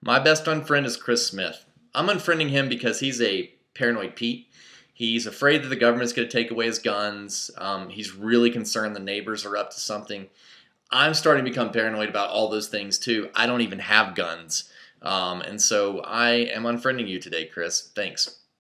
My best unfriend is Chris Smith. I'm unfriending him because he's a paranoid Pete. He's afraid that the government's going to take away his guns. He's really concerned the neighbors are up to something. I'm starting to become paranoid about all those things too. I don't even have guns. And so I am unfriending you today, Chris. Thanks.